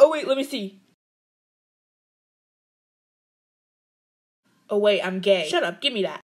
Oh wait, let me see. Oh wait, I'm gay. Shut up, give me that.